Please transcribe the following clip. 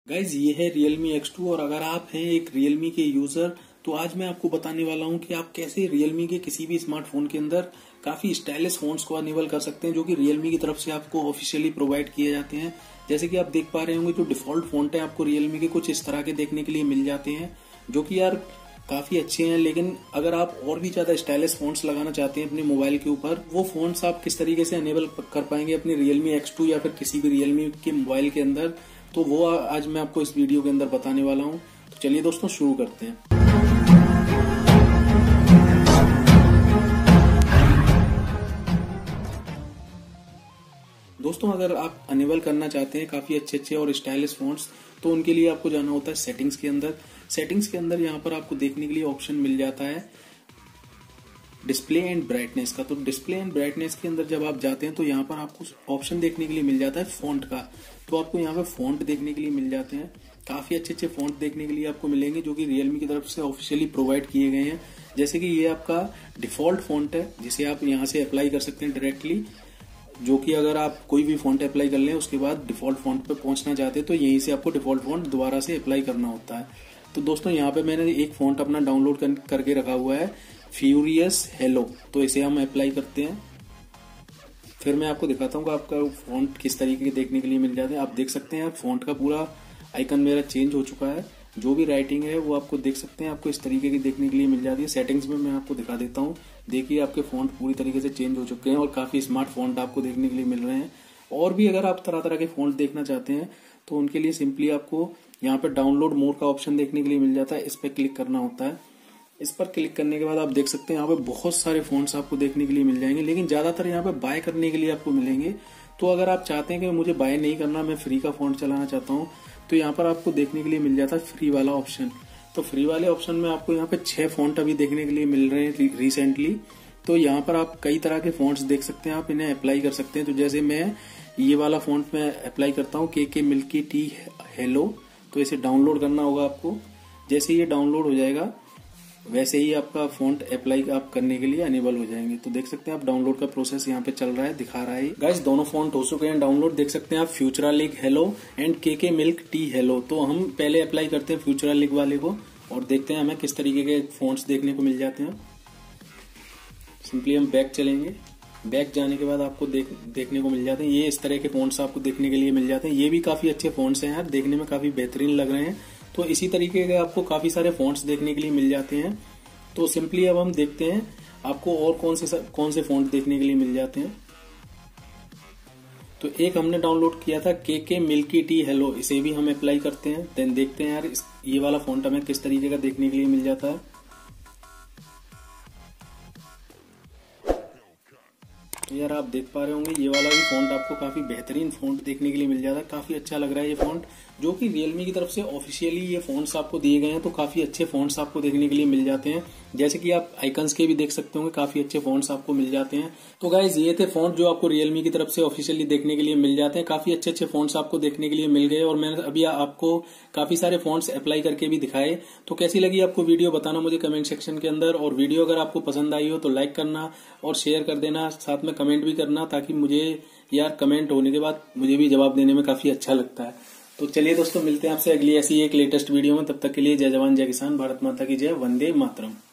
Guys ये है Realme X2 और अगर आप हैं एक Realme के यूजर तो आज मैं आपको बताने वाला हूं कि आप कैसे Realme के किसी भी स्मार्टफोन के अंदर काफी स्टाइलिश फोन्स को अनेबल कर सकते हैं जो कि Realme की तरफ से आपको ऑफिशियली प्रोवाइड किए जाते हैं। जैसे कि आप देख पा रहे होंगे जो डिफॉल्ट फोन है आपको Realme के कुछ इस तरह के देखने के लिए मिल जाते हैं जो कि यार काफी अच्छे हैं। लेकिन अगर आप और भी ज्यादा स्टाइलिश फोन्स लगाना चाहते हैं अपने मोबाइल के ऊपर, वो फोन्स आप किस तरीके से अनेबल कर पाएंगे अपने Realme X2 या फिर किसी भी Realme के मोबाइल के अंदर, तो वो आज मैं आपको इस वीडियो के अंदर बताने वाला हूं। तो चलिए दोस्तों शुरू करते हैं। दोस्तों अगर आप अनेबल करना चाहते हैं काफी अच्छे और स्टाइलिश फोन्स, तो उनके लिए आपको जाना होता है सेटिंग्स के अंदर। सेटिंग्स के अंदर यहाँ पर आपको देखने के लिए ऑप्शन मिल जाता है डिस्प्ले एंड ब्राइटनेस का। तो डिस्प्ले एंड ब्राइटनेस के अंदर जब आप जाते हैं तो यहाँ पर आपको ऑप्शन देखने के लिए मिल जाता है फॉन्ट का। तो आपको यहाँ पे फॉन्ट देखने के लिए मिल जाते हैं, काफी अच्छे फॉन्ट देखने के लिए आपको मिलेंगे जो कि Realme की तरफ से ऑफिशियली प्रोवाइड किए गए हैं। जैसे कि ये आपका डिफॉल्ट फॉन्ट है जिसे आप यहाँ से अप्लाई कर सकते हैं डायरेक्टली, जो कि अगर आप कोई भी फॉन्ट अप्लाई कर लें उसके बाद डिफॉल्ट फॉन्ट पे पहुंचना चाहते हैं तो यहीं से आपको डिफॉल्ट फॉन्ट दोबारा से अप्लाई करना होता है। तो दोस्तों यहाँ पे मैंने एक फॉन्ट अपना डाउनलोड करके रखा हुआ है फ्यूरियस हेलो, तो इसे हम अप्लाई करते हैं। फिर मैं आपको दिखाता हूँ कि आपका फॉन्ट किस तरीके के देखने के लिए मिल जाते हैं। आप देख सकते हैं फॉन्ट का पूरा आइकन मेरा चेंज हो चुका है, जो भी राइटिंग है वो आपको देख सकते हैं, आपको इस तरीके की देखने के लिए मिल जाती है। सेटिंग्स में मैं आपको दिखा देता हूँ, देखिए आपके फॉन्ट पूरी तरीके से चेंज हो चुके हैं और काफी स्मार्ट फॉन्ट आपको देखने के लिए मिल रहे हैं। और भी अगर आप तरह तरह के फॉन्ट देखना चाहते हैं तो उनके लिए सिंपली आपको यहाँ पे डाउनलोड मोर का ऑप्शन देखने के लिए मिल जाता है, इस पर क्लिक करना होता है। इस पर क्लिक करने के बाद आप देख सकते हैं यहाँ पे बहुत सारे फोन्स आपको देखने के लिए मिल जाएंगे, लेकिन ज्यादातर यहाँ पे बाय करने के लिए आपको मिलेंगे। तो अगर आप चाहते हैं कि मुझे बाय नहीं करना, मैं फ्री का फोन चलाना चाहता हूँ, तो यहाँ पर आपको देखने के लिए मिल जाता है फ्री वाला ऑप्शन। तो फ्री वाले ऑप्शन में आपको यहाँ पे 6 फॉन्ट अभी देखने के लिए मिल रहे हैं रिसेंटली। तो यहाँ पर आप कई तरह के फॉन्ट्स देख सकते हैं, आप इन्हें अप्लाई कर सकते हैं। तो जैसे मैं ये वाला फॉन्ट में अप्लाई करता हूँ के मिल्की टी हेलो, तो इसे डाउनलोड करना होगा आपको। जैसे ये डाउनलोड हो जाएगा वैसे ही आपका फॉन्ट अप्लाई आप करने के लिए अनेबल हो जाएंगे। तो देख सकते हैं आप डाउनलोड का प्रोसेस यहाँ पे चल रहा है, दिखा रहा है। गाइस दोनों फॉन्ट हो चुके हैं डाउनलोड, देख सकते हैं आप फ्यूचरा लिग हेलो एंड के मिल्क टी हेलो। तो हम पहले अप्लाई करते हैं फ्यूचरा लिग वाले को और देखते हैं हमें किस तरीके के फॉन्ट्स देखने को मिल जाते हैं। सिंपली हम बैक चलेंगे, बैक जाने के बाद आपको देखने को मिल जाते हैं ये इस तरह के फॉन्ट्स आपको देखने के लिए मिल जाते हैं। ये भी काफी अच्छे फॉन्ट्स हैं यार, देखने में काफी बेहतरीन लग रहे हैं। तो इसी तरीके के आपको काफी सारे फॉन्ट्स देखने के लिए मिल जाते हैं। तो सिंपली अब हम देखते हैं आपको और कौन से फॉन्ट देखने के लिए मिल जाते हैं। तो एक हमने डाउनलोड किया था के मिल्की टी हेलो, इसे भी हम अप्लाई करते हैं। देन देखते हैं यार ये वाला फॉन्ट हमें किस तरीके का देखने के लिए मिल जाता है। तो यार आप देख पा रहे होंगे ये वाला भी फॉन्ट आपको काफी बेहतरीन फॉन्ट देखने के लिए मिल जाता है, काफी अच्छा लग रहा है ये फॉन्ट, जो कि Realme की तरफ से ऑफिशियली ये फॉन्ट्स आपको दिए गए हैं। तो काफी अच्छे फॉन्ट्स आपको देखने के लिए मिल जाते हैं, जैसे कि आप आइकन्स के भी देख सकते होंगे, काफी अच्छे फॉन्ट्स आपको मिल जाते हैं। तो गाइज ये थे फॉन्ट जो आपको Realme की तरफ से ऑफिशियली देखने के लिए मिल जाते हैं। काफी अच्छे फॉन्ट्स आपको देखने के लिए मिल गए और मैंने अभी आपको काफी सारे फॉन्ट्स अप्लाई करके भी दिखाए। तो कैसी लगी आपको वीडियो बताना मुझे कमेंट सेक्शन के अंदर, और वीडियो अगर आपको पसंद आई हो तो लाइक करना और शेयर कर देना, साथ में कमेंट भी करना, ताकि मुझे यार कमेंट होने के बाद मुझे भी जवाब देने में काफी अच्छा लगता है। तो चलिए दोस्तों मिलते हैं आपसे अगली ऐसी एक लेटेस्ट वीडियो में, तब तक के लिए जय जवान जय किसान, भारत माता की जय, वंदे मातरम।